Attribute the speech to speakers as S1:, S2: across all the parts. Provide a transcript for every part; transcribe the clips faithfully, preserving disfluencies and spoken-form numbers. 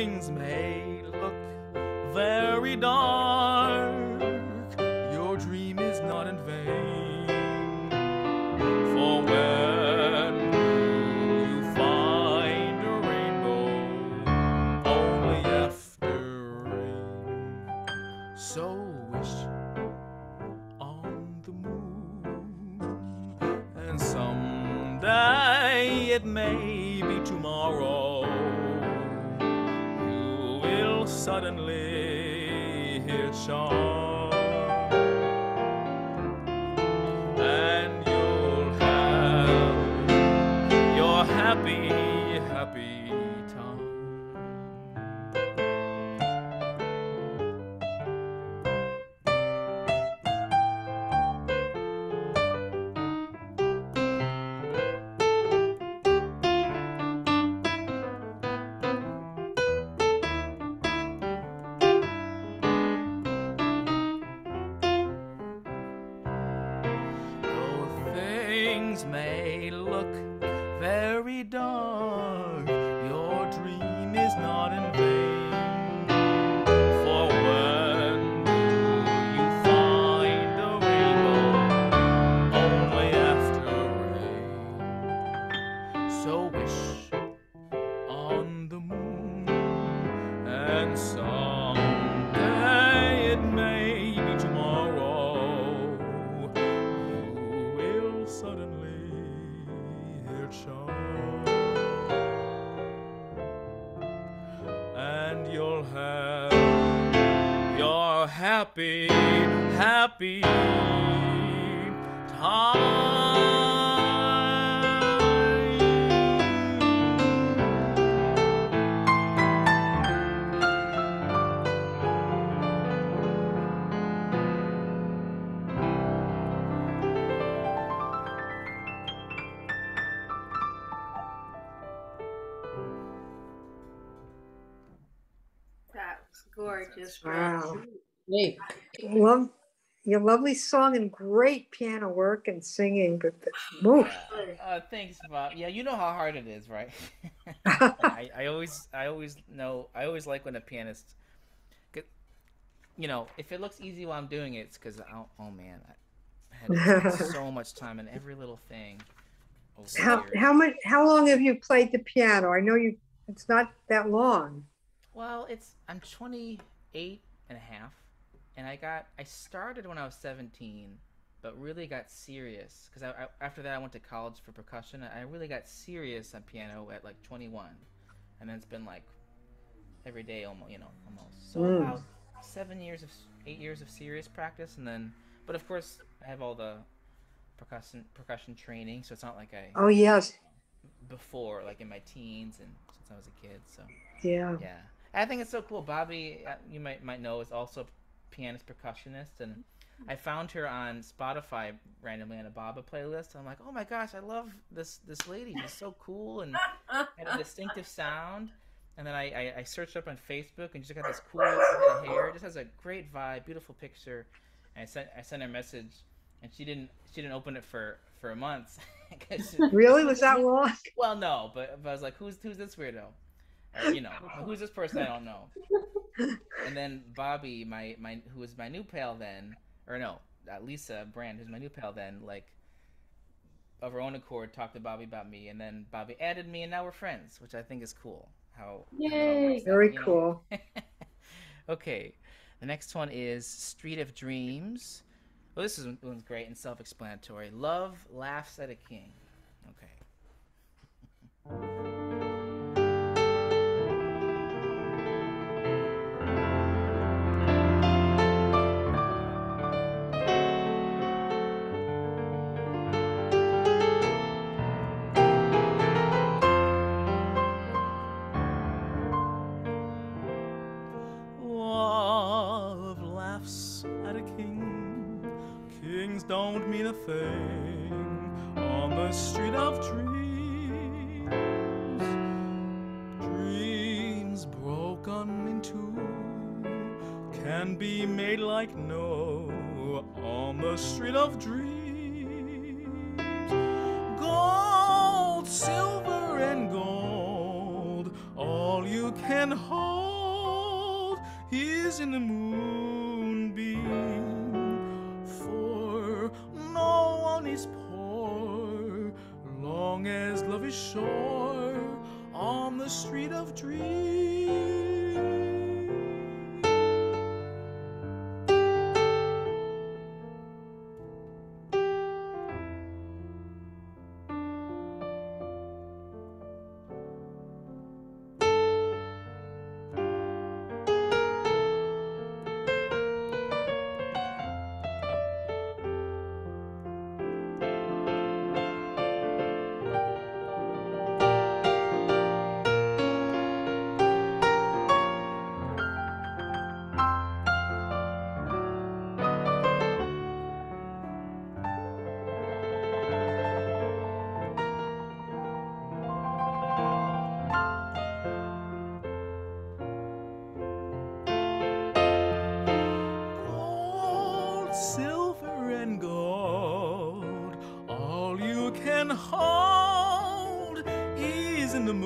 S1: things may look very dark, your dream is not in vain. For when you find a rainbow only after rain, so wish on the moon, and someday it may be tomorrow, you will suddenly hear chant, and you'll have your happy, happy time. Things may look very dark, your dream is not in vain. For when you find a rainbow only after rain, so wish on the moon, and someday it may be tomorrow, suddenly hear chant, and you'll have your happy, happy time.
S2: Gorgeous.
S3: Wow.
S4: Great.
S3: Love your lovely song and great piano work and singing. But the, woof.
S5: Yeah. Uh, thanks, Bob. Yeah, you know how hard it is, right? I, I always, I always know, I always like when a pianist, you know, if it looks easy while I'm doing it, it's because, oh, oh man, I had to spend so much time in every little thing.
S3: How how much? How long have you played the piano? I know you. It's not that long.
S5: Well, it's I'm twenty-eight and a half, and I got I started when I was seventeen, but really got serious because I, I, after that I went to college for percussion. I really got serious on piano at like twenty-one, and then it's been like every day almost, you know, almost. So mm. about seven years of eight years of serious practice, and then, but of course I have all the percussion percussion training, so it's not like I
S3: oh yes
S5: before like in my teens and since I was a kid. So
S3: yeah
S5: yeah. I think it's so cool. Bobby, you might might know, is also a pianist percussionist, and I found her on Spotify randomly on a Baba playlist. I'm like, oh my gosh, I love this this lady. She's so cool and had a distinctive sound. And then I, I, I searched up on Facebook, and she's got this cool head of hair. It just has a great vibe, beautiful picture. And I sent I sent her a message, and she didn't she didn't open it for for a month.
S3: Really, was that long?
S5: Well, no, but, but I was like, who's who's this weirdo? Or, you know, who's this person? I don't know. And then Bobby, my, my who was my new pal then, or no, uh, Lisa Brand, who's my new pal then, like, of her own accord, talked to Bobby about me, and then Bobby added me, and now we're friends, which I think is cool. How
S3: Yay! How Very out, cool.
S5: Okay, the next one is Street of Dreams. Well, this is one's great and self-explanatory. Love laughs at a king. Okay.
S1: Don't mean a thing on the street of dreams. Dreams broken in two can be made like no on the street of dreams. Gold, silver, and gold, all you you can hold is in the moonbeam, for no one is poor, long as love is sure on the street of dreams. Silver and gold, all you can hold is in the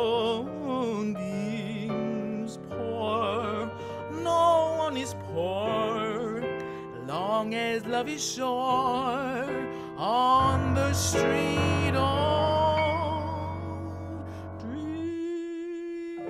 S1: moonbeams. Poor, no one is poor, long as love is sure on the street of dreams.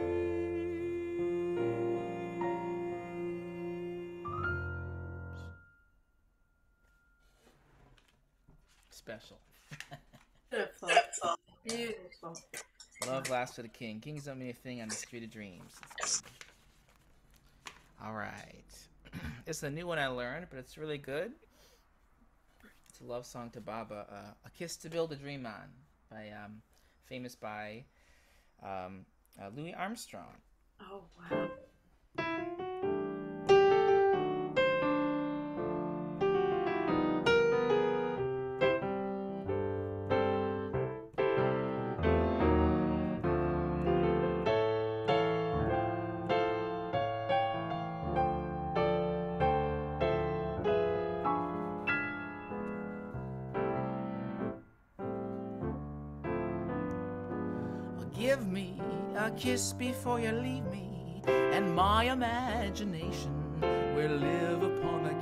S5: Special.
S2: Beautiful. Beautiful.
S5: Love Laughs for the King. Kings don't mean a thing on the street of dreams. It's good. All right. It's a new one I learned, but it's really good. It's a love song to Baba. Uh, a Kiss to Build a Dream On, by um, famous by um, uh, Louis Armstrong.
S2: Oh, wow.
S5: Give me a kiss before you leave me, and my imagination will live upon a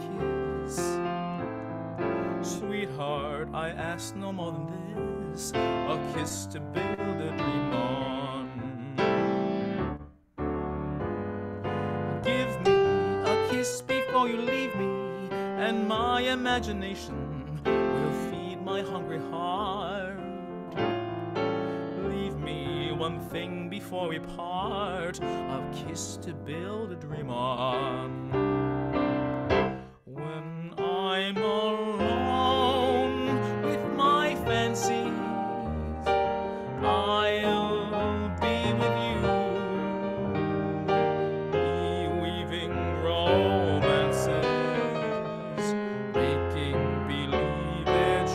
S5: kiss.
S1: Sweetheart, I ask no more than this, a kiss to build a dream on.
S5: Give me a kiss before you leave me, and my imagination will feed my hungry heart.
S1: One thing before we part, a kiss to build a dream on. When I'm alone with my fancies, I'll be with you, weaving romances, making believe it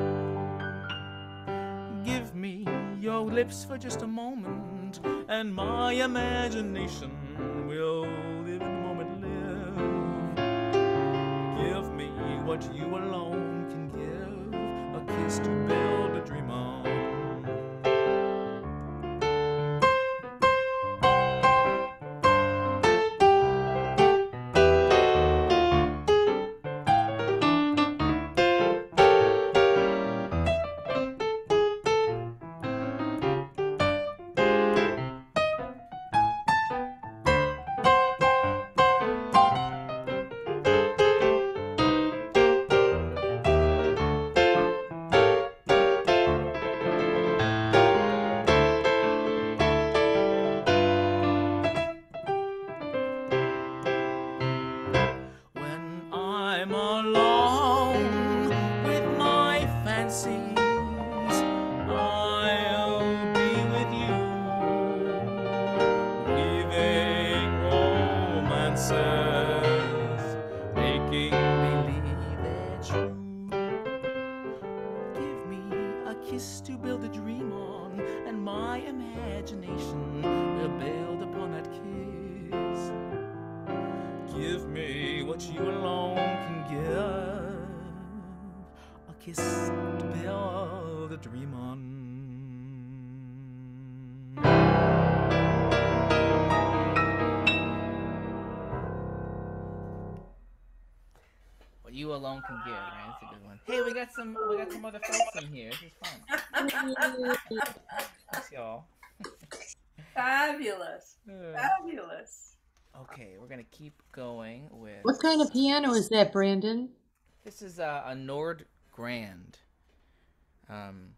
S1: true. Give me your lips for just a moment, and my imagination will live in the moment live. Give me what you alone can give, a kiss to build a dream on. kiss to build a dream on, and my imagination will build upon that kiss. Give me what you alone can give, a kiss to build a dream on.
S5: you alone can give, right? That's a good one. Hey, we got some we got some other folks in here. This is fun. Thanks, y'all.
S2: Fabulous.
S5: Uh,
S2: Fabulous.
S5: okay, we're gonna keep going with.
S4: What kind of piano is that, Brandon?
S5: This is a, a Nord Grand. Um.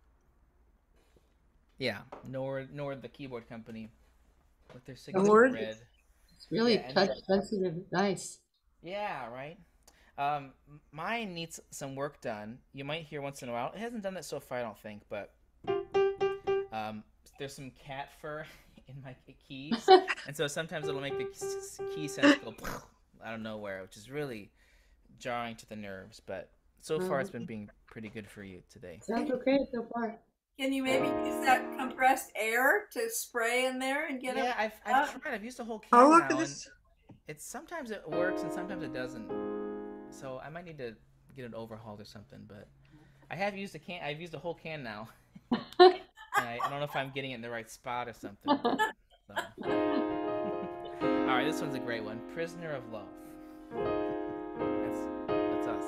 S5: Yeah, Nord Nord, the keyboard company, with their signature
S3: Nord?
S5: red.
S4: It's really
S5: Yeah, and
S4: touch
S5: then-
S4: sensitive. Nice.
S5: Yeah, right. Um, m- mine needs some work done. You might hear once in a while. It hasn't done that so far, I don't think, but um, there's some cat fur in my keys, and so sometimes it'll make the s- key sense go out of nowhere, which is really jarring to the nerves. But so far, it's been being pretty good for you today.
S4: Sounds okay so far.
S2: Can you maybe use that compressed air to spray in there and get
S5: Yeah,
S2: it?
S5: I've I've tried. I've used a whole can
S3: Oh, look
S5: now,
S3: at
S5: and
S3: this.
S5: it's sometimes it works and sometimes it doesn't. So I might need to get it overhauled or something. But I have used a can. I've used a whole can now. And I, I don't know if I'm getting it in the right spot or something. But, so. All right, this one's a great one. Prisoner of Love. That's that's us.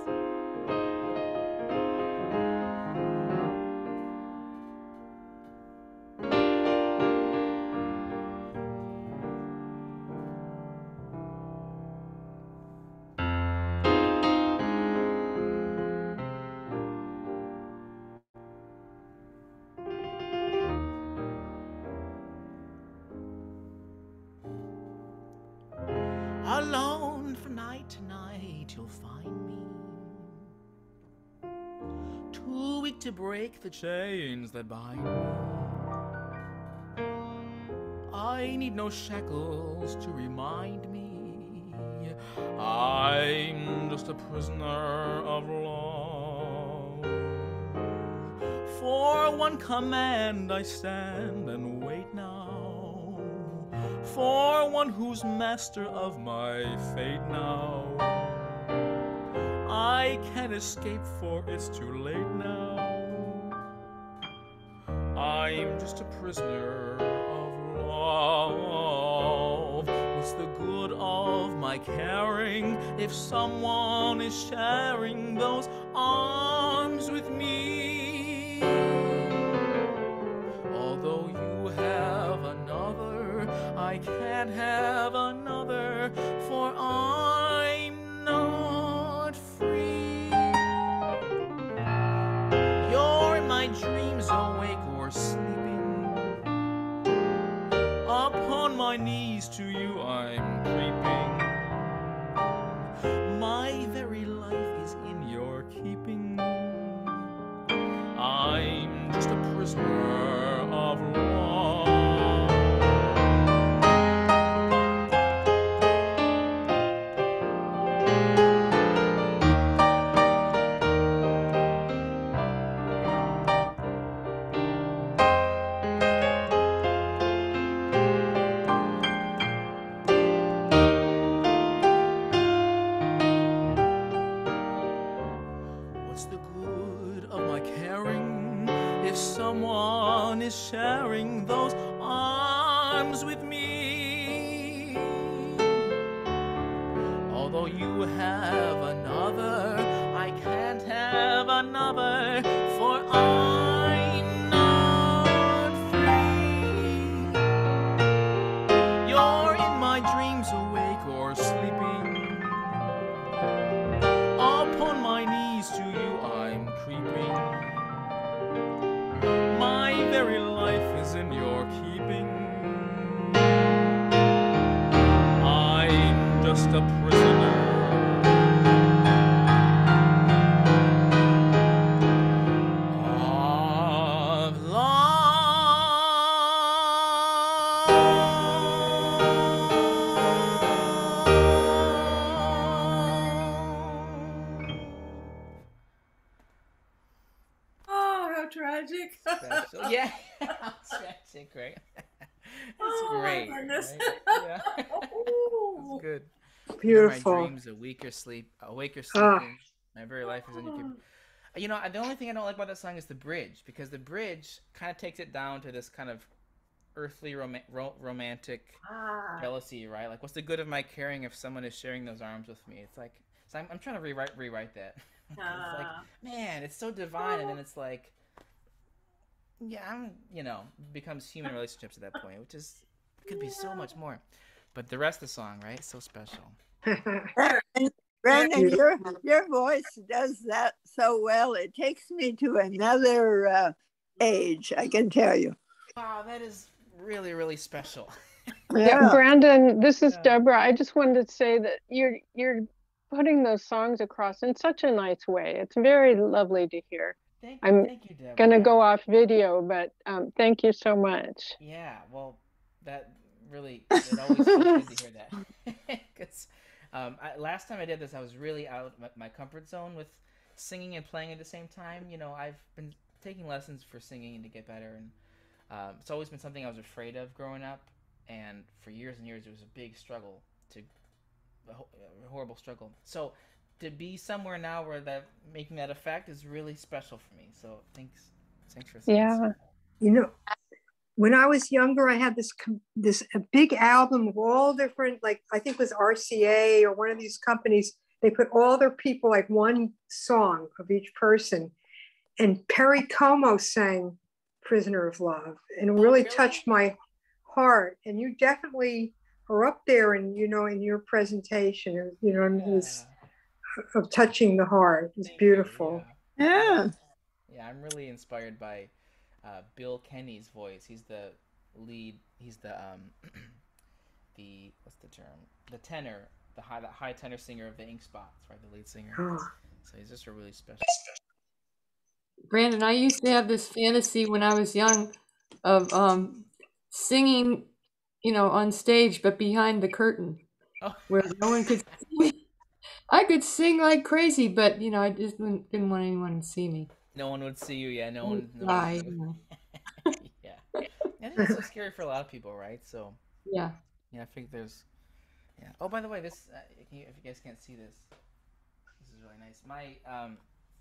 S5: Alone from night to night, you'll find me. Too weak to break the chains that bind me. I need no shackles to remind me I'm just a prisoner of love. For one command I stand and wait now, for one who's master of my fate now. I can't escape, for it's too late now. I'm just a prisoner of love. What's the good of my caring if someone is sharing those arms with me? Although you have another, I can't have another, for I'm not free. You're in my dreams, awake or sleeping. Upon my knees to you I'm creeping. My very life is in your keeping. I'm just a prisoner of love. What's the good of my caring if someone is sharing those arms with me? Although you have another, I can't have another, for I'm not free. You're in my dreams, awake or sleeping. Upon my knees to you I'm creeping. My very life is in your keeping. I'm just a prisoner of love.
S2: Oh, how tragic.
S5: Special. Yeah, tragic, right? That's
S2: Oh, my
S5: great.
S2: goodness.
S5: Right? Yeah.
S2: Ooh.
S5: That's good.
S3: Beautiful.
S5: My dreams, awake or sleep, awake or
S3: Ah.
S5: sleeping. My very life is in your keeping. You know, the only thing I don't like about that song is the bridge, because the bridge kind of takes it down to this kind of earthly rom- ro- romantic
S2: Ah.
S5: jealousy, right? Like, what's the good of my caring if someone is sharing those arms with me? It's like So I'm, I'm trying to rewrite rewrite that. It's like,
S2: Ah.
S5: man, it's so divine, and then it's like, yeah, I'm, you know, becomes human relationships at that point, which is could be so much more. But the rest of the song, right? So special.
S6: And Brandon, your your voice does that so well. It takes me to another uh, age, I can tell you.
S5: Wow, that is really, really special.
S3: Yeah,
S6: Yeah.
S3: Brandon, this is
S5: Yeah.
S3: Deborah. I just wanted to say that you're you're putting those songs across in such a nice way. It's very lovely to hear.
S5: Thank,
S3: I'm
S5: thank you, Deborah.
S3: gonna
S5: Yeah.
S3: go off video, but um, thank you so much.
S5: Yeah, well, that really, it always feels good to hear that. Because um, I, last time I did this, I was really out of my, my comfort zone with singing and playing at the same time. You know, I've been taking lessons for singing to get better, and um, it's always been something I was afraid of growing up. And for years and years, it was a big struggle, to a, ho- a horrible struggle. So to be somewhere now where that making that effect is really special for me. So thanks, thanks for saying
S3: Yeah.
S5: so.
S3: You know, when I was younger, I had this com- this a big album of all different, like I think it was R C A or one of these companies. They put all their people, like one song of each person, and Perry Como sang "Prisoner of Love," and it really
S5: really?
S3: touched my heart. And you definitely are up there, and you know, in your presentation, you know, it was of touching the heart. It's
S5: Thank you,
S3: beautiful.
S5: yeah.
S6: Yeah.
S5: Yeah, I'm really inspired by uh, Bill Kenny's voice. He's the lead. He's the um, the what's the term? The tenor, the high, the high tenor singer of the Ink Spots, right? The lead singer.
S3: Oh.
S5: So he's just a really special.
S4: Brandon, I used to have this fantasy when I was young of um, singing, you know, on stage, but behind the curtain
S5: Oh.
S4: where no one could see me. I could sing like crazy, but, you know, I just didn't, didn't want anyone to see me.
S5: No one would see you. Yeah, no one. No
S4: Lie,
S5: one
S4: you know.
S5: yeah, I think that's so scary for a lot of people, right? So
S4: Yeah.
S5: yeah, I think there's. Yeah. Oh, by the way, this uh, if you if you guys can't see this, this is really nice. My um.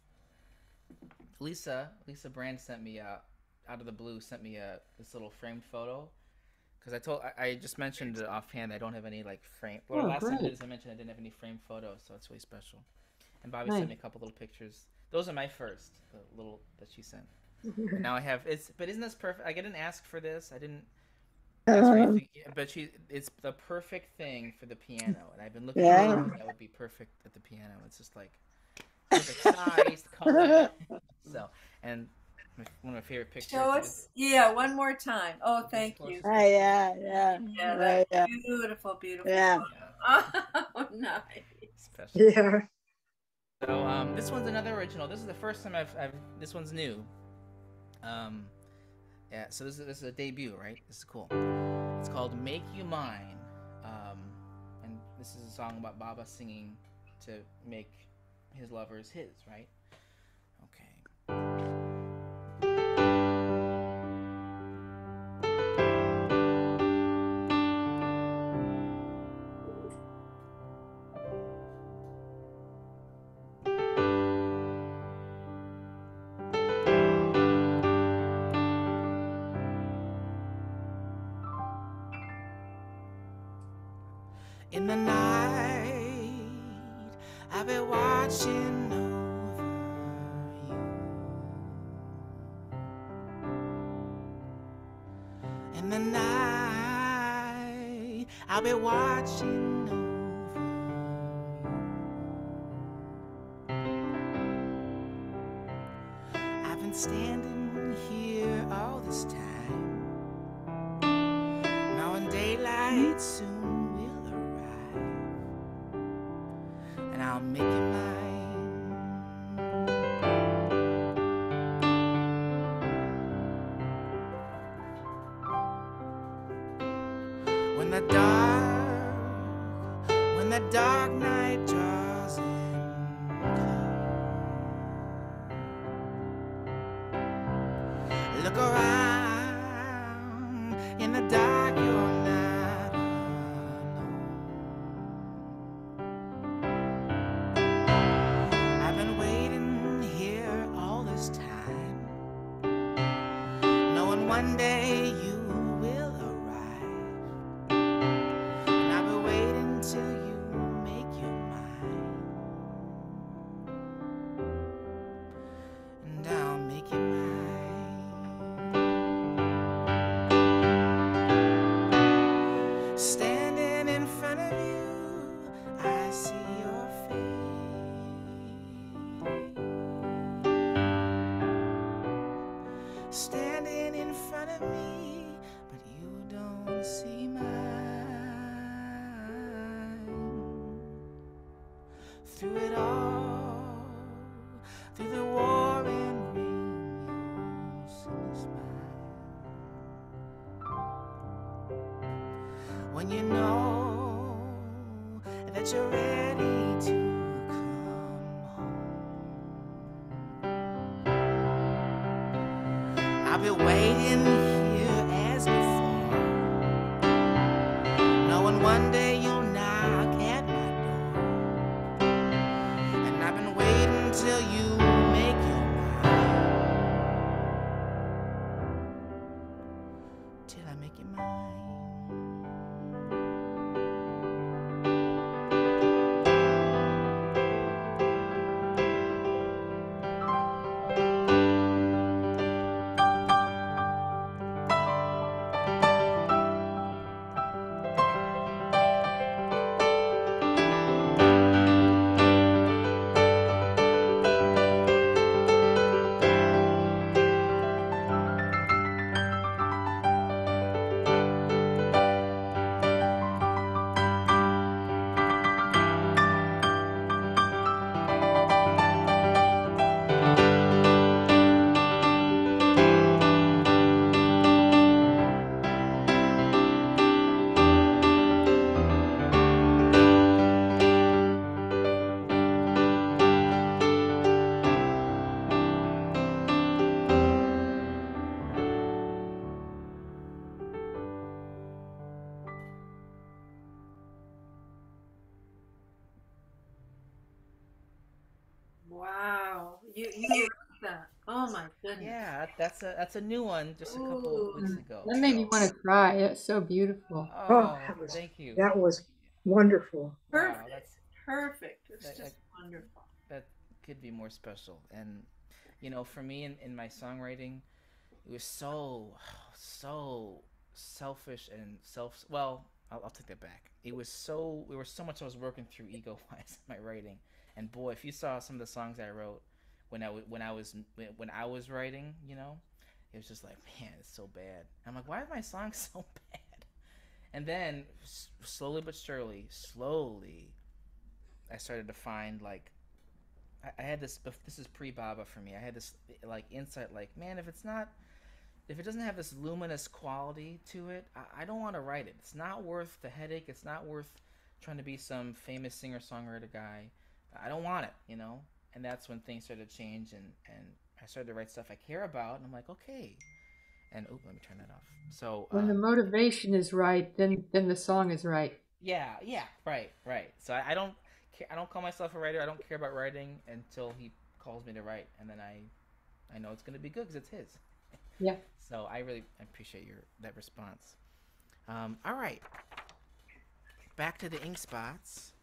S5: Lisa, Lisa Brand sent me uh, out of the blue, sent me a this little framed photo, because I told I, I just mentioned it offhand I don't have any like frame. Well,
S4: Oh,
S5: last time I
S4: great.
S5: did this, I mentioned I didn't have any framed photos, so it's really special. And Bobby
S4: Nice.
S5: sent me a couple little pictures. Those are my first, the little that she sent. And now I have it's, but isn't this perfect? I didn't ask for this. I didn't ask for
S6: Um,
S5: anything, but she it's the perfect thing for the piano, and I've been looking
S6: Yeah.
S5: for something that would be perfect at the piano. It's just like perfect size, color. So, and my, one of my favorite pictures.
S2: Show
S5: is-
S2: us. Yeah, one more time. Oh, thank
S5: course.
S2: you.
S6: Ah, yeah, yeah.
S2: Yeah,
S6: Oh,
S2: that's
S6: yeah.
S2: beautiful, beautiful.
S6: Yeah.
S2: Oh, nice.
S5: Special.
S3: Yeah.
S5: So um, this one's another original. This is the first time I've, I've this one's new. Um, yeah. So this is this is a debut, right? This is cool. It's called "Make You Mine," um, and this is a song about Baba singing to make his lovers his, right? Okay. In the night, I've been watching over you. In the night, I'll be watching over you. I've been standing here all this time, knowing daylight soon will arrive, and I'll make it mine. When the dark, when the dark night draws in close, look around. In the dark, you're not alone. I've been waiting here all this time, knowing one day you will arrive, and I've been waiting till you make your mind.
S1: Standing in front of you, I see your face. Standing in front of me, but you don't see mine. Through it all, through the war and rain, you'll see smile. When you know that you're ready to come home, I'll be waiting here as before, knowing one day you'll knock at my door, and I've been waiting till you make your mind, till I make you mine.
S2: Wow. You you wrote that. Oh my goodness.
S5: Yeah, that's a that's a new one, just a couple
S2: Ooh.
S5: weeks ago.
S4: That made me
S5: so-
S4: want to cry. It's so beautiful.
S3: Oh,
S5: Oh,
S3: that was
S5: thank you.
S3: that was wonderful.
S5: Wow,
S2: Perfect.
S5: that's
S2: Perfect. It's
S5: that-
S2: just wonderful.
S5: that could be more special. And you know, for me in, in my songwriting, it was so so selfish and self. Well, I'll, I'll take that back. It was so there was so much I was working through ego wise in my writing. And boy, if you saw some of the songs I wrote when I w- when I was when I was writing, you know, it was just like, man, it's so bad. I'm like, why are my songs so bad? And then s- slowly but surely, slowly, I started to find like I, I had this. This is pre-Baba for me. I had this like insight, like, man, if it's not, if it doesn't have this luminous quality to it, I, I don't want to write it. It's not worth the headache. It's not worth trying to be some famous singer-songwriter guy. I don't want it, you know. And that's when things started to change, and and I started to write stuff I care about, and I'm like, okay. And oh, let me turn that off. So
S4: When the
S5: um,
S4: motivation is right, then then the song is right.
S5: yeah, yeah, right, right. So I, I don't, ca- I don't call myself a writer. I don't care about writing until he calls me to write, and then I, I know it's gonna be good because it's his.
S4: Yeah.
S5: So I really appreciate your that response. Um, all right, back to the ink spots.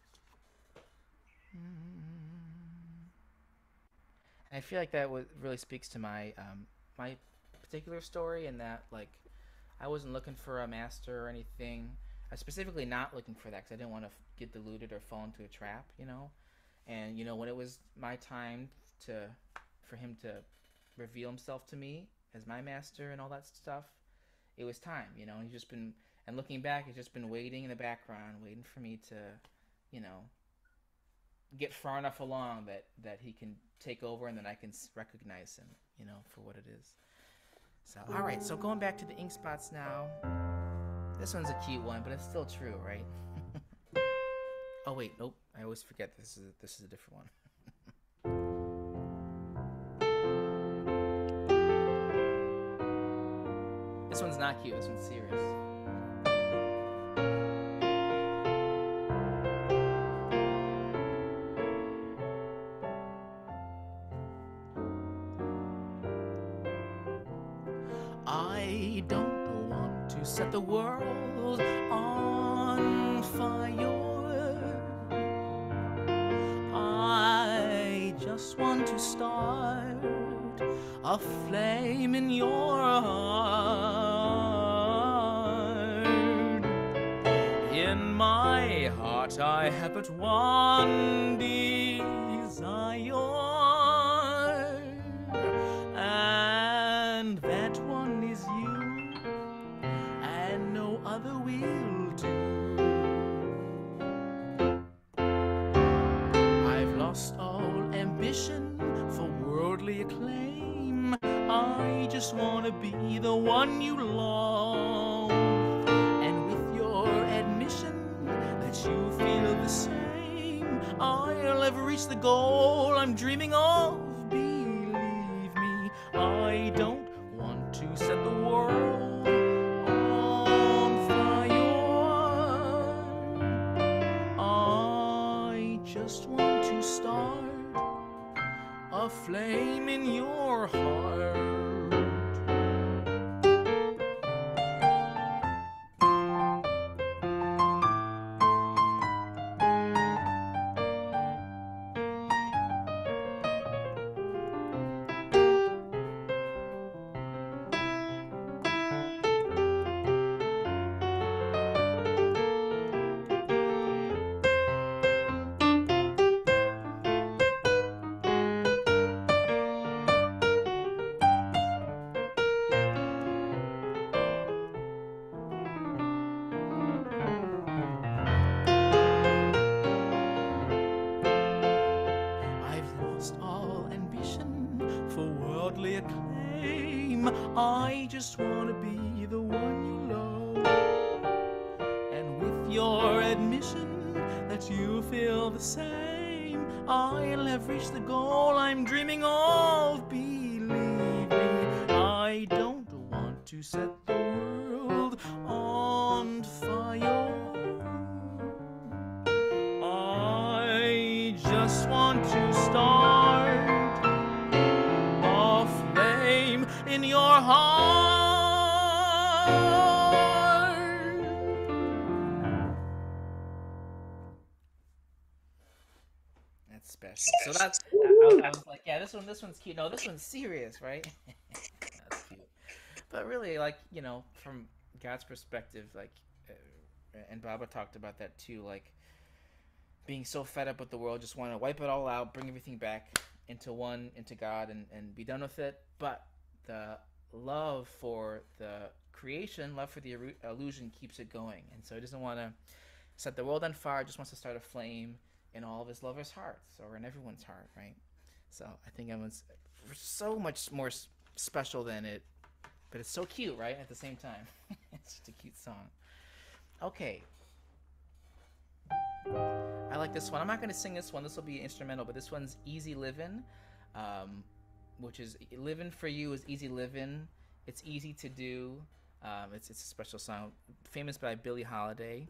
S5: I feel like that w- really speaks to my um, my particular story, in that like I wasn't looking for a master or anything. I was specifically not looking for that because I didn't want to f- get deluded or fall into a trap, you know. And you know, when it was my time to for him to reveal himself to me as my master and all that stuff, it was time, you know. He's just been, and looking back, he's just been waiting in the background, waiting for me to, you know, get far enough along that that he can take over, and then I can s- recognize him, you know, for what it is. So, all right. So going back to the ink spots now. This one's a cute one, but it's still true, right? Oh wait, nope. I always forget this is this is a different one. This one's not cute. This one's serious. I don't want to set the world on fire. I just want to start a flame in your heart.
S1: In my heart I have but one desire, and that one is you, and no other will do. I've lost all ambition for worldly acclaim. I just want to be the one you love, and with your admission that you feel the same, I'll ever reach the goal I'm dreaming of. Believe me, I don't want to set the world on fire. I just want to start a flame in your heart. I just want to be the one you love, and with your admission that you feel the same, I'll have reached the goal I'm dreaming of. Believe me, I don't want to set the world on fire. I just want to start a flame in your heart. That's special. So that's I, I, I was like, yeah, this one, this one's cute. No, this one's serious, right? That's cute. But really, like, you know, from God's perspective, like, uh, and Baba talked about that too, like being so fed up with the world, just want to wipe it all out, bring everything back into one, into God, and, and be done with it. But the love for the creation, love for the illusion keeps it going. And so he doesn't want to set the world on fire, just wants to start a flame in all of his lovers' hearts, or in everyone's heart, right? So I think it was so much more special than it, but it's so cute, right? At the same time. It's just a cute song. Okay. I like this one. I'm not going to sing this one. This will be instrumental, but this one's Easy Livin', um, which is living for you is easy living. It's easy to do. Um, it's, it's a special song, famous by Billie Holiday.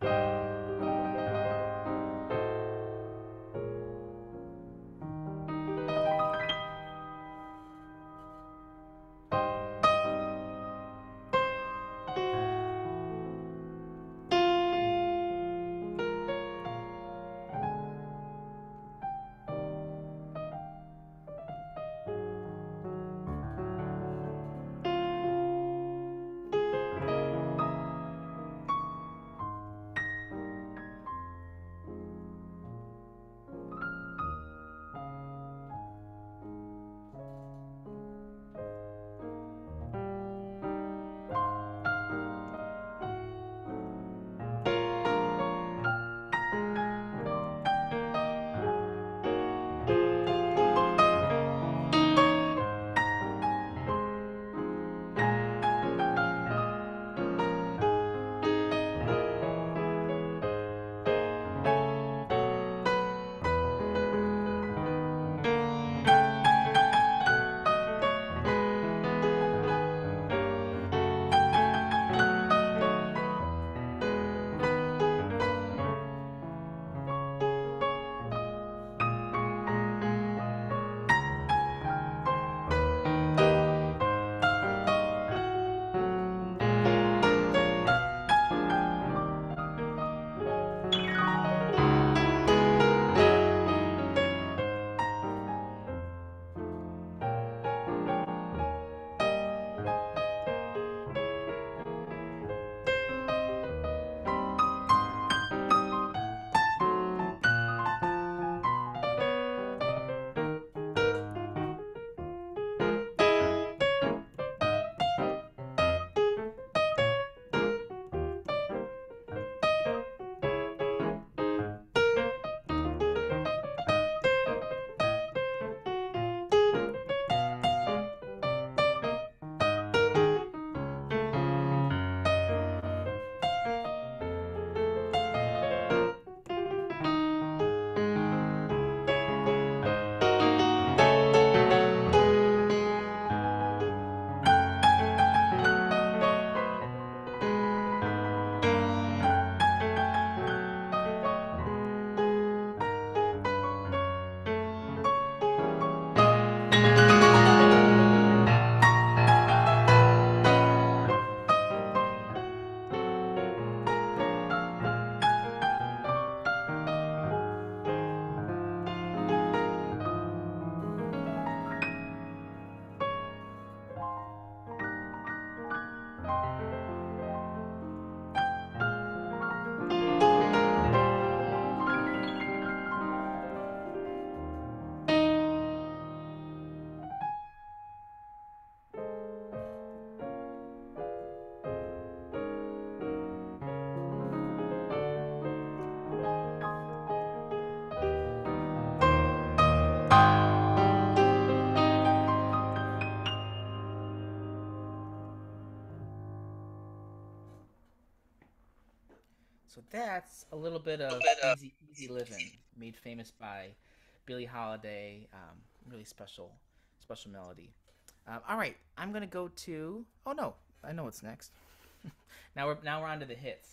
S5: a little bit of easy easy living, made famous by Billie Holiday. Um, really special special melody. Um, all right, I'm gonna go to. Oh no, I know what's next. now we're now we're on to the hits.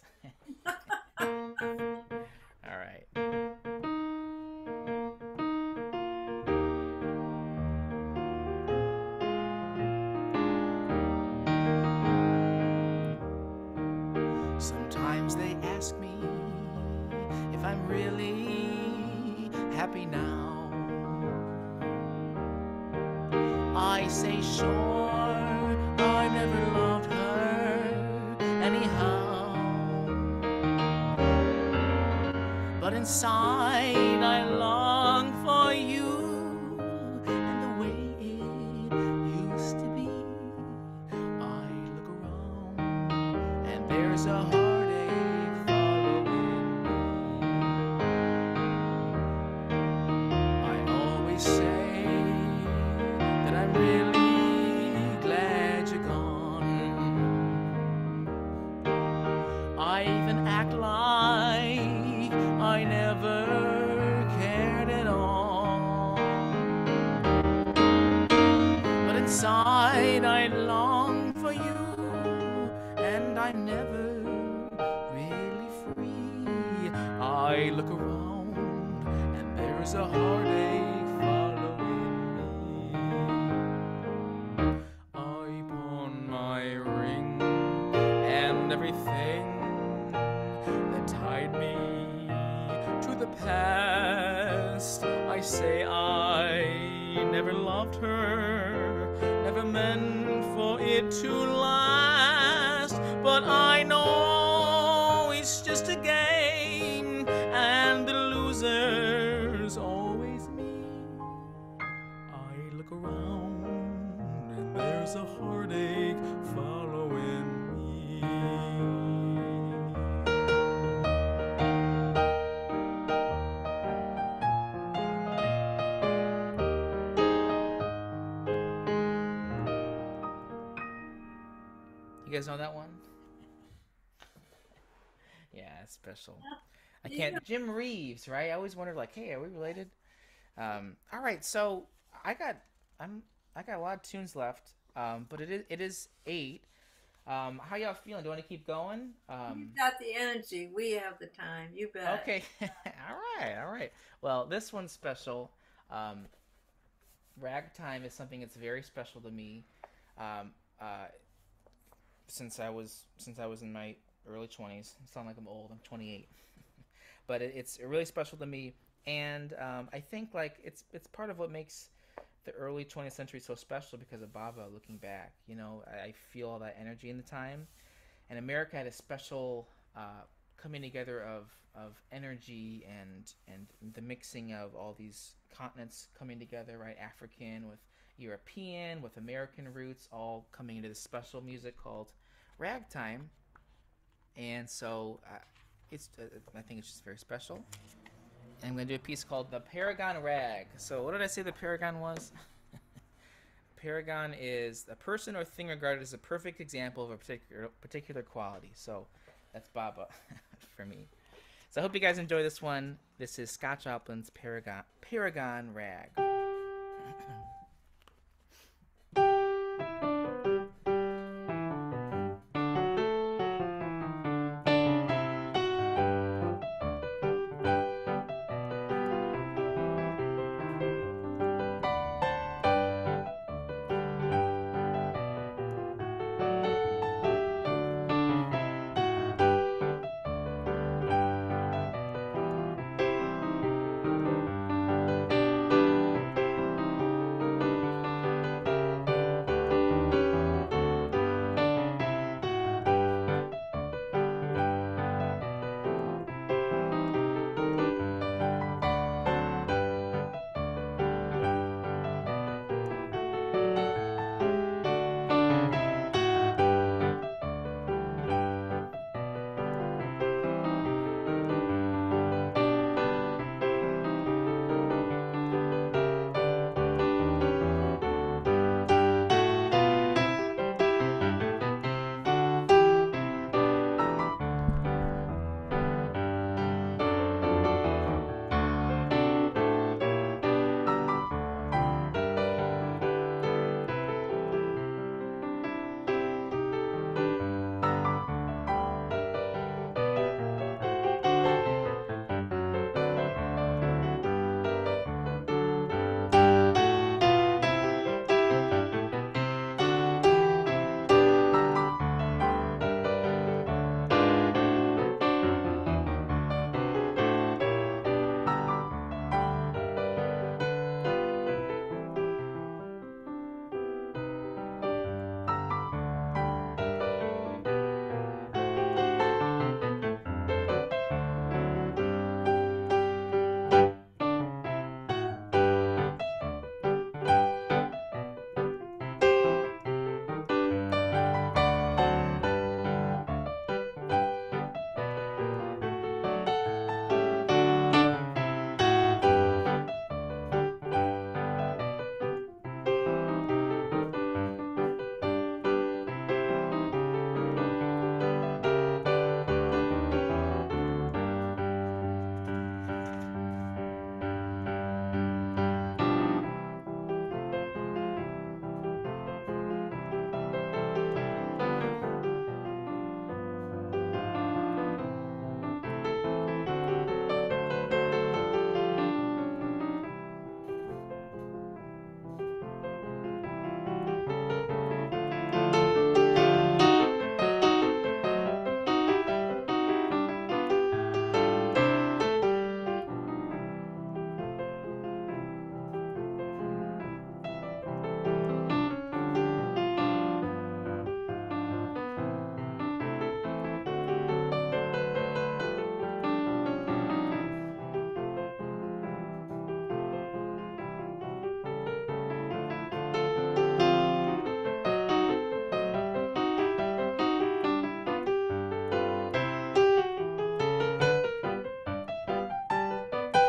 S5: All right. Sometimes they ask me if I'm really happy now. I say sure, I never loved her anyhow. But inside I long for you and the way it used to be. I look around and there's a heartache following me. I always say that I'm really glad you're gone. I even act like I never cared at all. But inside I long for you, and I'm never really free. I look around and there's a heartache following me. I pawn my ring and everything that tied me to the past. I say I never loved her, never meant for it to last. But I know it's just a game, and the loser's always me. I look around and there's a heartache following me. You guys know that one? Yeah, it's special. I can't. Jim Reeves, right? I always wondered, like, hey, are we related? Um, all right, so I got I'm I got a lot of tunes left, um, but it is it is eight. Um, how y'all feeling? Do you want to keep going? Um,
S2: You've got the energy. We have the time. You bet.
S5: okay, all right, all right. Well, this one's special. Um, Ragtime is something that's very special to me. Um, uh, since I was since I was in my early twenties. I sound like I'm old. I'm twenty-eight, but it, it's really special to me, and um, I think like it's it's part of what makes the early twentieth century so special because of Baba. Looking back, you know, I, I feel all that energy in the time, and America had a special uh, coming together of of energy and and the mixing of all these continents coming together, right? African with European with American roots all coming into this special music called ragtime. And so uh, it's uh, I think it's just very special. And I'm going to do a piece called The Paragon Rag. So what did I say the paragon was? Paragon is a person or thing regarded as a perfect example of a particular particular quality. So that's Baba for me. So I hope you guys enjoy this one. This is Scott Joplin's Paragon Paragon Rag.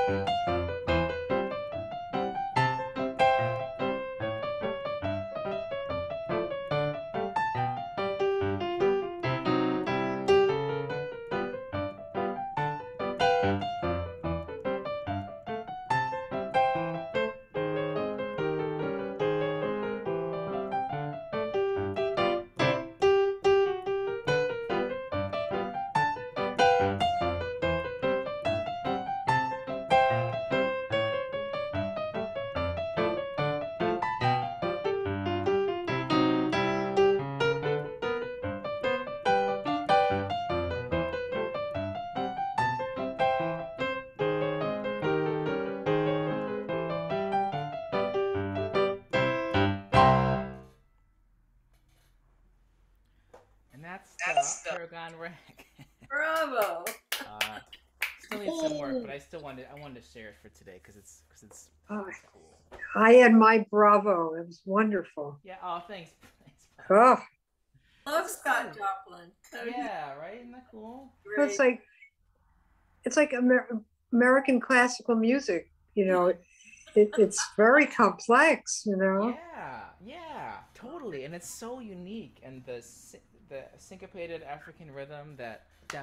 S5: And that's the that's the... Paragon Rack.
S2: Bravo.
S5: uh, still need some work, but I still wanted I wanted to share it for today because it's because it's,
S3: oh,
S5: it's cool.
S3: I had my bravo. It was wonderful.
S5: Yeah. Oh, thanks. thanks
S3: oh,
S2: Love Scott Joplin.
S5: Yeah. Right. Isn't that cool?
S3: Great. It's like it's like Amer- American classical music. You know, it, it, it's very complex. You know.
S5: Yeah. Yeah. Totally. And it's so unique, and the the syncopated African rhythm that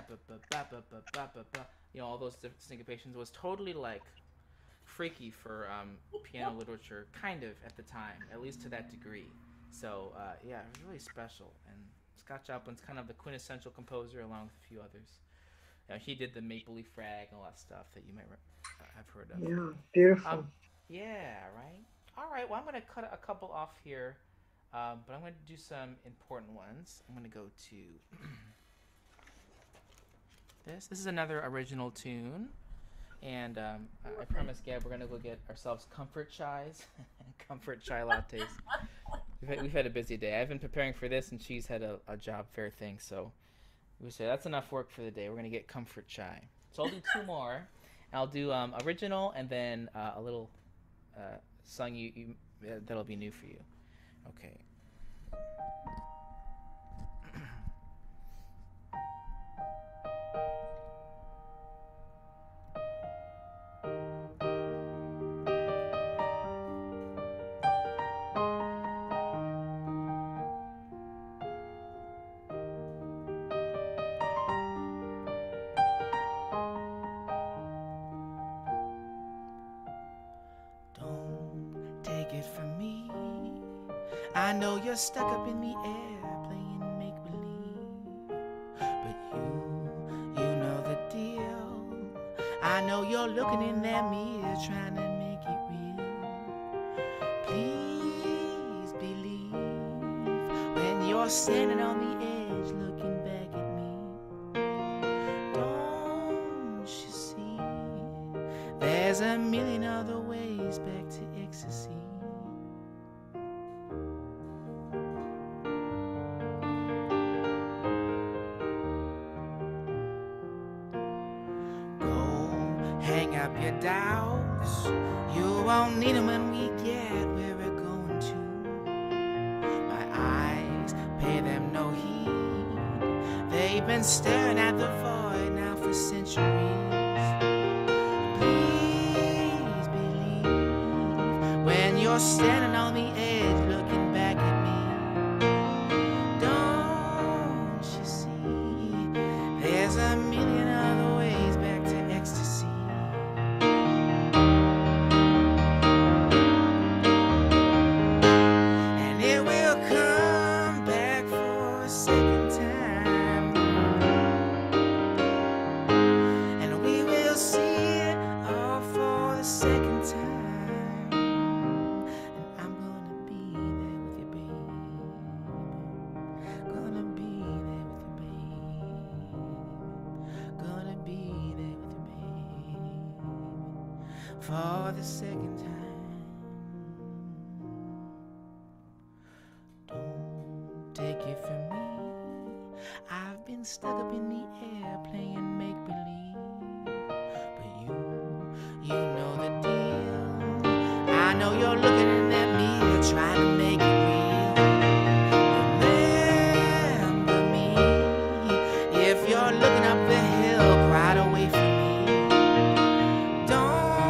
S5: you know all those syncopations was totally like freaky for um, piano literature, kind of at the time, at least to that degree. So uh, yeah, it was really special. And Scott Joplin's kind of the quintessential composer, along with a few others. You know, he did the Maple Leaf Rag and all that stuff that you might uh, have heard of.
S3: Yeah, beautiful.
S5: Um, yeah, right. All right. Well, I'm going to cut a couple off here, um, but I'm going to do some important ones. I'm going to go to this. This is another original tune. And um, I, I promise, Gab, we're going to go get ourselves comfort chais, comfort chai lattes. We've had, we've had a busy day. I've been preparing for this, and she's had a, a job fair thing. So we say that's enough work for the day. We're going to get comfort chai. So I'll do two more. I'll do um, original and then uh, a little uh, song you, you uh, that'll be new for you. Okay. I know you're stuck up in the air playing make-believe, but you, you know the deal. I know you're looking in that mirror trying to make it real. Please believe when you're standing on the edge looking back at me. Don't you see there's a million other ways back to ecstasy? Your doubts, you won't need them when we get where we're going to. My eyes pay them no heed. They've been staring at the void now for centuries. Please believe when you're standing on the edge looking back at me. Don't you see there's a million other ways back to ecstasy? For the second time, don't take it from me. I've been stuck up in the air playing make-believe, but you, you know the deal. I know you're looking in that mirror trying to make it real. Remember me if you're looking up the hill right away from me. Don't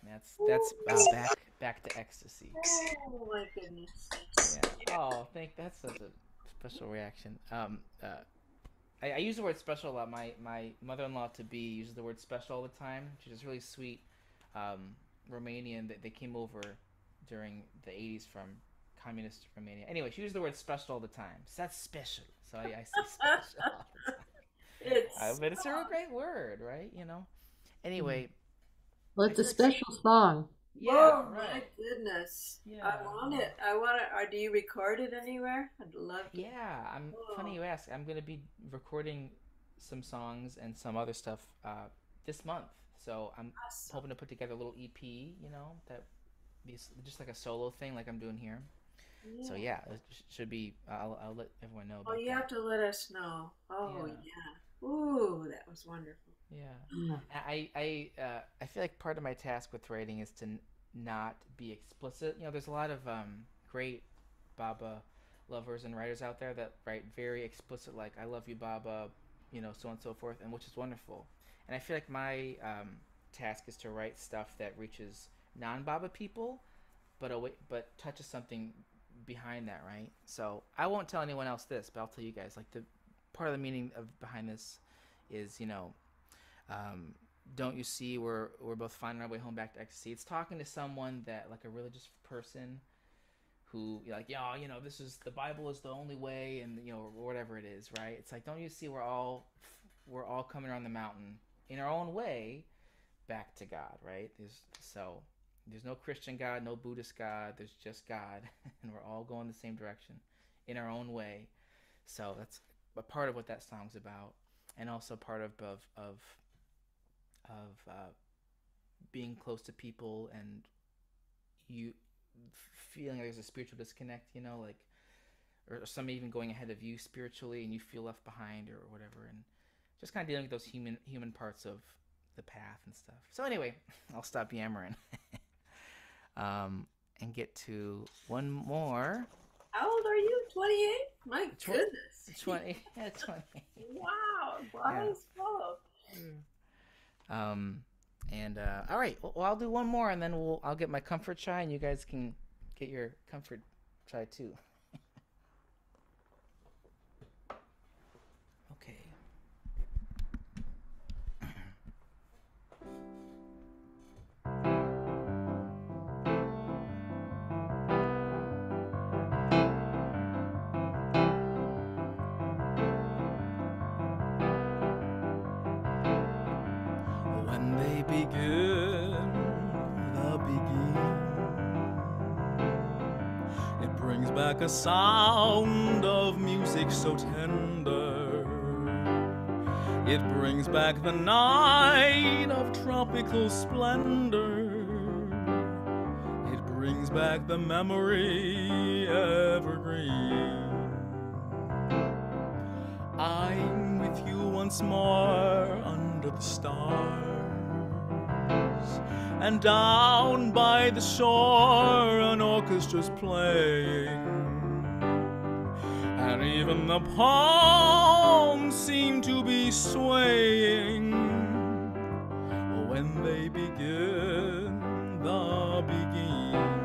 S5: That's that's uh, back back to ecstasy.
S2: Oh my goodness.
S5: Yeah. Oh, thank. That's such a special reaction. Um. Uh. I, I use the word special a lot. My my mother-in-law to be uses the word special all the time. She's just really sweet. Um, Romanian. They, they came over during the eighties from communist Romania. Anyway, she uses the word special all the time. So that's special. So I, I say special all the time.
S2: It's
S5: Uh, but it's a real great word, right? You know. Anyway.
S4: Well, it's a special song.
S5: Yeah.
S2: Oh
S5: Right.
S2: my goodness.
S5: Yeah.
S2: I want it. I want it. Or do you record it anywhere? I'd love to.
S5: Yeah, I'm
S2: Oh.
S5: funny you ask. I'm gonna be recording some songs and some other stuff uh, this month. So I'm
S2: Awesome.
S5: hoping to put together a little E P, you know, that be s- just like a solo thing, like I'm doing here. So yeah, it sh- should be. I'll, I'll let everyone know
S2: Oh,
S5: about
S2: you
S5: that.
S2: have to let us know. Oh
S5: Yeah.
S2: yeah. Ooh, that was wonderful.
S5: Yeah, I I uh, I feel like part of my task with writing is to n- not be explicit. You know, there's a lot of um, great Baba lovers and writers out there that write very explicit, like "I love you, Baba," you know, so on and so forth, and which is wonderful. And I feel like my um, task is to write stuff that reaches non-Baba people, but away, but touches something behind that, right? So I won't tell anyone else this, but I'll tell you guys. Like the part of the meaning of behind this is, you know. Um, don't you see we're we're both finding our way home back to ecstasy? It's talking to someone that, like a religious person who you're like, yeah, you know, this is the Bible is the only way, and you know, or whatever it is, right? It's like, don't you see we're all we're all coming around the mountain in our own way back to God, right? There's so there's no Christian God, no Buddhist God. There's just God, and we're all going the same direction in our own way. So that's a part of what that song's about, and also part of of of of uh, being close to people and you feeling like there's a spiritual disconnect, you know, like, or somebody even going ahead of you spiritually and you feel left behind or whatever, and just kind of dealing with those human human parts of the path and stuff. So anyway, I'll stop yammering um, and get to one more.
S2: How old are you? twenty-eight? My
S5: Tw-
S2: goodness.
S5: twenty. Yeah, twenty.
S2: Wow. Body's full.
S5: Um, and uh, all right, well, I'll do one more, and then we'll I'll get my comfort chai, and you guys can get your comfort chai too. Okay. When they begin the Beguine, it brings back a sound of music so tender. It brings back the night of tropical splendor. It brings back the memory evergreen. I'm with you once more under the stars, and down by the shore an orchestra's playing, and even the palms seem to be swaying when they begin the Beguine.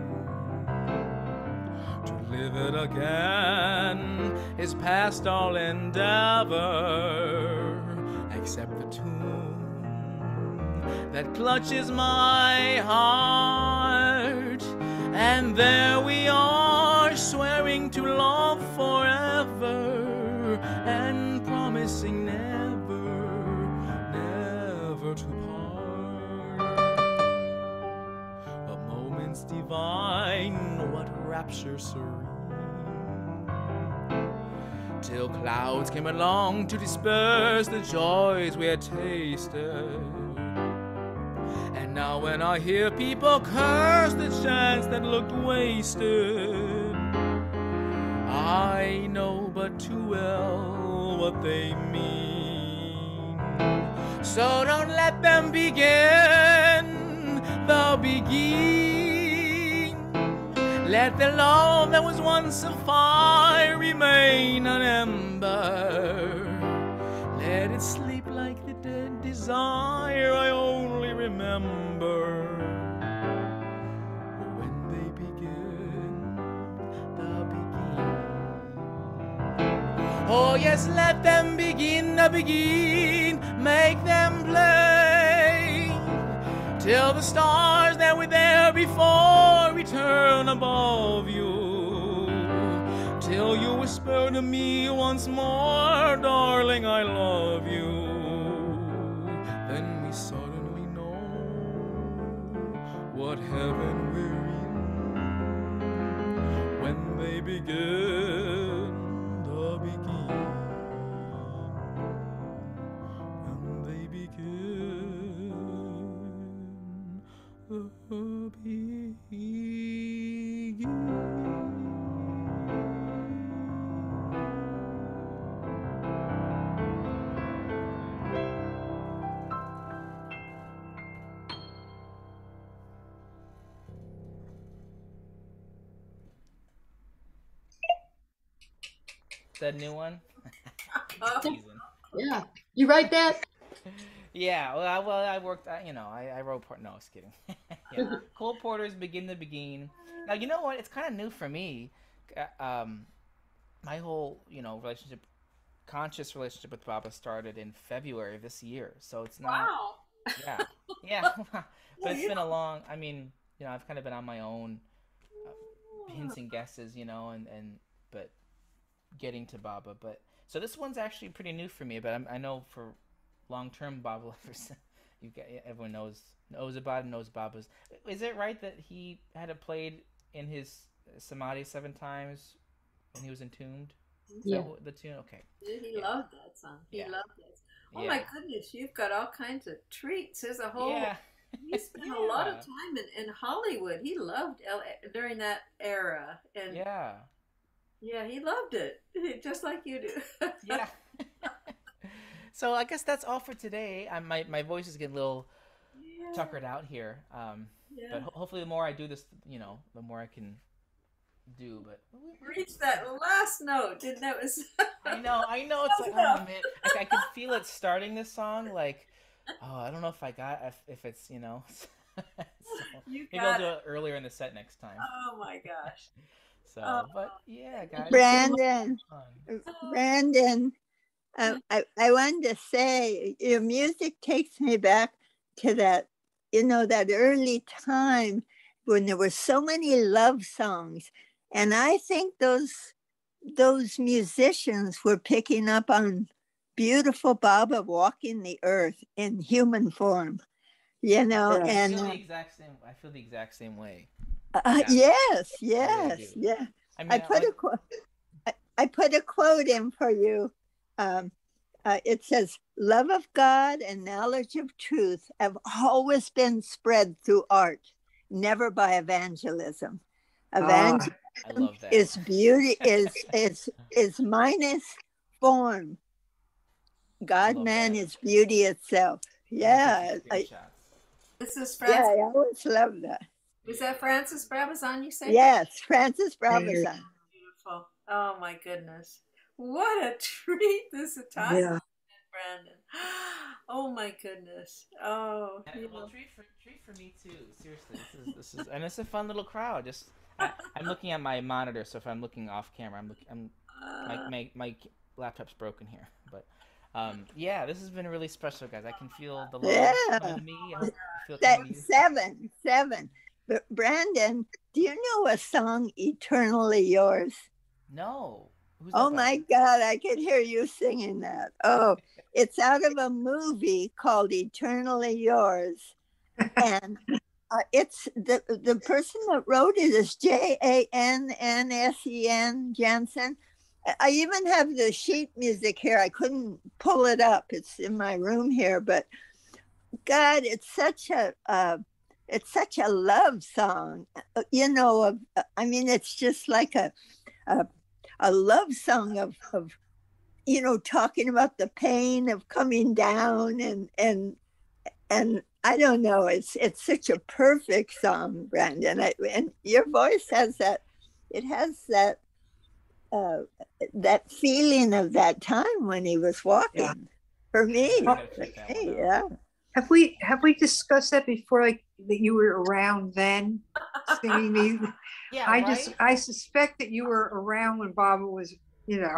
S5: To live it again is past all endeavor, except the tune that clutches my heart. And there we are, swearing to love forever, and promising never, never to part. A moment's divine, what rapture serene, till clouds came along to disperse the joys we had tasted. And now when I hear people curse the chance that looked wasted, I know but too well what they mean. So don't let them begin the Beguine. Let the love that was once a fire remain an ember. Let it sleep like the dead desire I only remember. Oh yes, let them begin to begin, make them play, till the stars that were there before return above you, till you whisper to me once more, darling, I love you. Then we suddenly know what heaven we're in, when they begin the begin, when they begin the begin. That new one? Teasing.
S4: Yeah. You write that?
S5: Yeah, well, I, well, I worked, I, you know, I, I wrote, part, no, I was kidding. Yeah. Cole Porter's Begin to Begin. Now, you know what? It's kind of new for me. Uh, Um, my whole, you know, relationship, conscious relationship with Baba started in February of this year. So it's not,
S2: Wow.
S5: yeah, yeah. But it's been a long, I mean, you know, I've kind of been on my own, uh, hints and guesses, you know, and, and, but getting to Baba. But, so this one's actually pretty new for me, but I'm, I know for long-term Baba lovers, you get, everyone knows knows about it, knows Baba's. Is it right that he had it played in his samadhi seven times when he was entombed? Is
S4: Yeah.
S5: that what the tune? Okay.
S2: He
S5: Yeah.
S2: loved that song. He
S5: Yeah.
S2: loved it. Oh
S5: Yeah.
S2: my goodness, you've got all kinds of treats. There's a whole.
S5: Yeah.
S2: He spent a lot of
S5: Yeah.
S2: time in, in Hollywood. He loved L A during that era, and yeah,
S5: Yeah.
S2: he loved it just like you do.
S5: Yeah. So I guess that's all for today. I, my my voice is getting a little
S2: Yeah.
S5: tuckered out here. Um,
S2: Yeah.
S5: but ho- hopefully the more I do this, you know, the more I can do. But
S2: Reached that last note, didn't that was?
S5: I know, I know. It's like, oh man, like I can feel it starting this song. Like, oh, I don't know if I got if, if it's, you know. So,
S2: You
S5: maybe I'll
S2: got
S5: do
S2: it.
S5: it earlier in the set next time.
S2: Oh my gosh.
S5: So,
S2: Oh.
S5: but yeah, guys.
S6: Brandon,
S5: Fun.
S6: Brandon, uh, I, I wanted to say your music takes me back to that, you know, that early time when there were so many love songs. And I think those those musicians were picking up on beautiful Baba walking the earth in human form, you know,
S3: Yeah.
S5: I
S6: and
S5: feel
S6: uh,
S5: the exact same. I feel the exact same way.
S6: uh,
S5: Yeah.
S6: yes,
S5: I really
S6: yes,
S5: do.
S6: yeah.
S5: I mean,
S6: I put
S5: like,
S6: a quote. I, I put a quote in for you. Um, uh, it says, "Love of God and knowledge of truth have always been spread through art, never by evangelism. Evangelism
S3: Ah,
S5: I love that.
S6: is beauty, is is is minus form. God,
S5: love
S6: man,
S5: that.
S6: is beauty itself."
S5: I'm
S6: Yeah,
S5: taking
S6: I,
S5: screenshots.
S2: This is
S6: yeah,
S2: Francis.
S6: I always love that.
S2: Was that Francis Brabazon you said?
S6: Yes, Francis Brabazon.
S2: Beautiful. Oh my goodness. What a treat this time,
S3: yeah.
S2: Brandon. Oh my goodness. Oh,
S5: Yeah,
S2: you
S5: well,
S2: know.
S5: treat for treat for me too. Seriously, this is this is and it's a fun little crowd. Just I, I'm looking at my monitor, so if I'm looking off camera, I'm looking. I'm my
S2: Uh,
S5: my my laptop's broken here, but um yeah, this has been really special, guys. I can feel the love
S6: Yeah.
S5: coming to me. I feel it
S6: Se-
S5: coming to you.
S6: seven, seven. But Brandon, do you know a song, Eternally Yours?
S5: No, who's
S6: Oh
S5: that by?
S6: my God, I could hear you singing that. Oh, it's out of a movie called Eternally Yours. And uh, it's the, the person that wrote it is J A N N S E N, Jansen. I- I even have the sheet music here. I couldn't pull it up. It's in my room here, but God, it's such a, uh, it's such a love song, uh, you know. Of, uh, I mean, it's just like a, a, a love song of, of, you know, talking about the pain of coming down, and and and I don't know. It's it's such a perfect song, Brandon. I, and your voice has that. It has that. Uh, that feeling of that time when he was walking.
S3: Yeah.
S6: For me,
S5: I gotta
S6: for
S5: check that
S6: me,
S5: one out.
S6: yeah.
S3: Have we have we discussed that before? Like that you were around then singing these?
S5: Yeah,
S3: I
S5: right.
S3: just I suspect that you were around when Baba was, you know.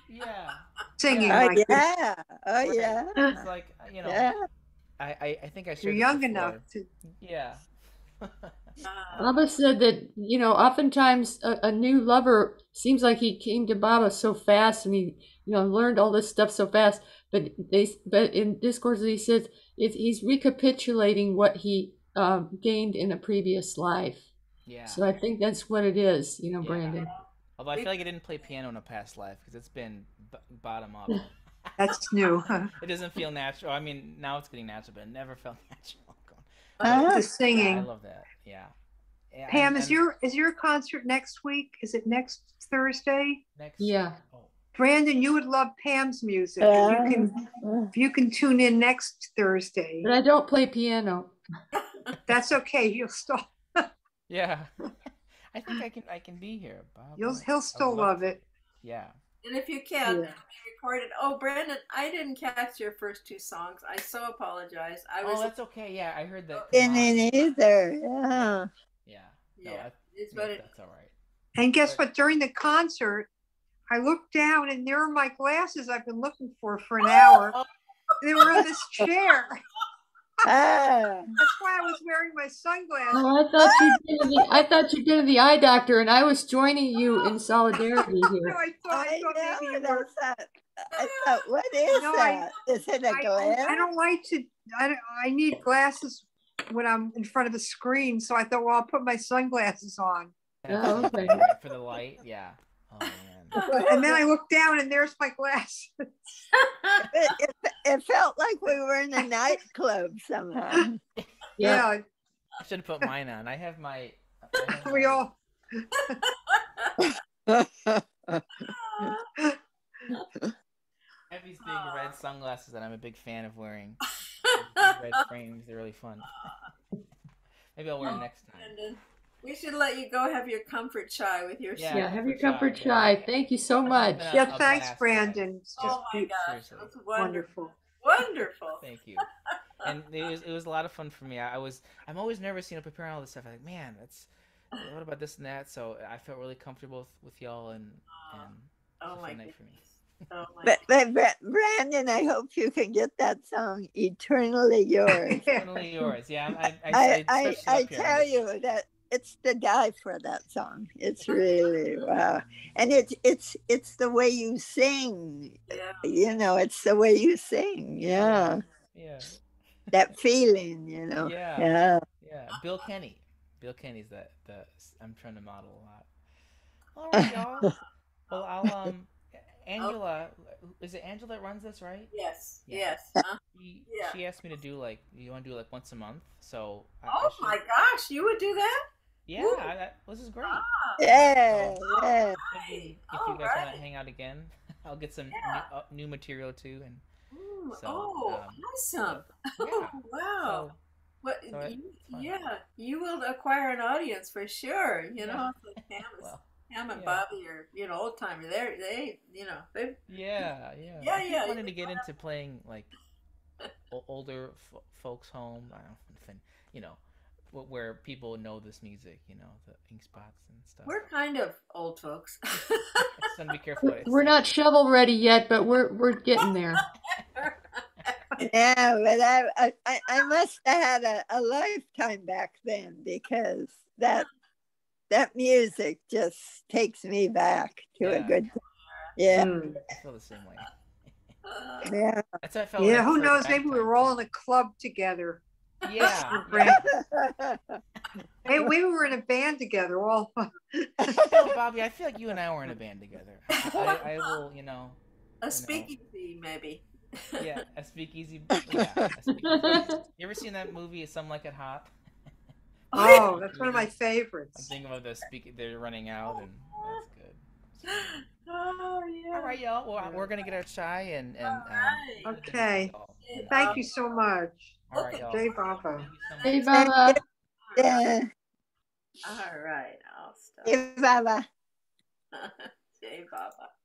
S5: Yeah.
S3: Singing
S5: Yeah.
S6: Oh
S3: like this.
S6: yeah. Oh
S5: Right.
S6: yeah.
S5: It's like, you know,
S6: Yeah.
S5: I, I, I think I
S3: You're
S5: shared this
S3: young
S5: before.
S3: enough to.
S5: Yeah.
S4: Baba said that, you know, oftentimes a, a new lover seems like he came to Baba so fast and he, you know, learned all this stuff so fast. But they, but in discourses he says if he's recapitulating what he um, gained in a previous life.
S5: Yeah.
S4: So I think that's what it is, you know,
S5: Yeah.
S4: Brandon.
S5: Although I feel like I didn't play piano in a past life because it's been b- bottom up.
S3: That's new. Huh?
S5: It doesn't feel natural. I mean, now it's getting natural, but it never felt natural.
S3: The
S5: Yeah, I
S3: singing.
S5: love that. Yeah. Yeah,
S3: Pam,
S5: and,
S3: is
S5: and
S3: your is your concert next week? Is it next Thursday?
S5: next.
S4: Yeah.
S5: Oh,
S3: Brandon, you would love Pam's music. If you can,
S6: Uh,
S3: if you can tune in next Thursday,
S4: But I don't play piano.
S3: that's okay. He'll still
S5: yeah. I think I can. I can be here, Bob.
S3: you'll
S5: I-
S3: he'll
S5: I would
S3: still
S5: love
S3: love
S5: to.
S3: it.
S5: Yeah.
S2: And if you can,
S3: Yeah.
S2: be recorded. Oh, Brandon, I didn't catch your first two songs. I so apologize. I was.
S5: Oh, that's okay. Yeah, I heard that. Come
S6: didn't
S5: on.
S6: either. Yeah.
S5: Yeah. No,
S2: Yeah,
S5: I,
S2: it's
S5: yeah,
S2: what it.
S5: that's all right.
S3: And guess
S5: But-
S3: what? During the concert, I looked down and there are my glasses I've been looking for for an hour. They were in this chair.
S6: Ah.
S3: That's why I was wearing my sunglasses.
S4: Oh, I thought you'd been to the, I thought you'd been to the eye doctor, and I was joining you in solidarity
S3: No,
S4: here.
S3: I thought, I
S6: I
S3: thought maybe you
S6: know.
S3: were.
S6: That's that. I thought, what is
S3: No, I-
S6: that? Is it a
S3: I,
S6: glare?
S3: I don't like to. I don't, I need glasses when I'm in front of a screen. So I thought, well, I'll put my sunglasses on.
S4: Oh, okay.
S5: Right, for the light. Yeah. Oh man.
S3: And then I looked down and there's my glasses.
S6: It, it, it felt like we were in a nightclub somehow.
S4: Yeah.
S3: Yeah,
S5: I should have put mine on. I have my. I have
S3: we
S5: my-
S3: all.
S5: I have these big red sunglasses that I'm a big fan of wearing. These red frames, they're really fun. Maybe I'll wear them next time.
S2: Brandon, we should let you go have your comfort chai with your.
S5: Yeah.
S4: Yeah, have your
S5: comfort
S4: comfort
S5: chai,
S4: chai. Thank you so much.
S5: been a-
S3: Yeah,
S5: a
S3: thanks,
S5: blast,
S3: Brandon. It's just
S2: Oh my
S3: be-
S2: gosh,
S5: seriously.
S2: that's wonderful.
S3: wonderful.
S2: Wonderful.
S5: Thank you. And it was it was a lot of fun for me. I, I was I'm always nervous, you know, preparing all this stuff. I'm like, man, that's what about this and that? So I felt really comfortable with, with y'all, and and
S2: Oh
S5: it's a
S2: my
S5: fun night for me.
S2: goodness. Oh my
S6: But, but Bra- Brandon, I hope you can get that song "Eternally Yours."
S5: Totally yours. Yeah, I I,
S6: I
S5: I,
S6: I,
S5: searched it
S6: I
S5: up here.
S6: tell you that it's to die for that song. It's really wow, and it's it's it's the way you sing.
S2: yeah.
S6: You know, it's the way you sing. Yeah,
S5: Yeah,
S6: that feeling. You know.
S5: Yeah.
S6: Yeah.
S5: yeah. Bill Kenny. Bill Kenny's that the I'm trying to model a lot. All right, y'all. Well, I'll um, Angela, is it Angela that runs this, right?
S2: Yes.
S5: Yeah.
S2: Yes. Uh,
S5: She,
S2: Yeah.
S5: she asked me to do like, you want to do like once a month? So I, I
S2: oh
S5: should-
S2: my gosh, you would do that?
S5: yeah,
S2: Woo.
S5: I, that, this is great.
S2: Ah,
S6: Yeah. Yeah.
S5: Maybe if
S2: All
S5: you guys want
S2: right.
S5: to hang out again, I'll get some
S2: Yeah.
S5: new, uh, new material too, and
S2: ooh,
S5: So,
S2: oh,
S5: um,
S2: awesome.
S5: yeah.
S2: Oh, wow.
S5: So,
S2: What,
S5: so it-
S2: you,
S5: it's fun.
S2: yeah, you will acquire an audience for sure. You know,
S5: Yeah.
S2: Pam, is,
S5: well,
S2: Pam and
S5: yeah.
S2: Bobby are, you know, old timer. They're, they, you know, they,
S5: yeah, yeah.
S2: Yeah,
S5: I keep
S2: yeah,
S5: wanting
S2: you
S5: to get into playing like o- older f- folks' home. I don't know, if- you know, wh- where people know this music. You know, the ink spots and stuff.
S2: we're kind of old folks.
S5: I just want to be careful. What I
S4: We're
S5: say.
S4: not shovel ready yet, but we're we're getting there.
S6: Yeah, but I, I, I must have had a, a lifetime back then because that that music just takes me back to a
S5: Yeah.
S6: good time. Yeah,
S3: Mm.
S5: I feel the same way.
S2: Uh,
S6: yeah.
S5: That's how I felt. when I
S3: Yeah, who
S5: first
S3: knows?
S5: got
S3: Maybe we
S5: time
S3: were all
S5: too.
S3: in a club together.
S5: Yeah.
S3: Right. Hey, maybe we were in a band together. All
S5: No, Bobby, I feel like you and I were in a band together. I, I will, you know,
S2: a speakeasy, maybe.
S5: yeah, a speakeasy. Yeah, a speakeasy. You ever seen that movie, Some Like It Hot?
S3: oh, that's one of my
S5: I'm
S3: favorites.
S5: thinking about the speak. They're running out, and that's good.
S2: Oh, yeah.
S5: All right, y'all. Well, we're gonna get our chai and and. Um,
S2: Alright.
S3: Okay.
S5: you know.
S3: Thank you so much.
S5: All right, y'all.
S3: Jay Baba.
S5: Thank you so much.
S4: Hey, Baba.
S6: Yeah.
S2: All right, I'll stop.
S6: Hey, Baba.
S2: Jay Baba.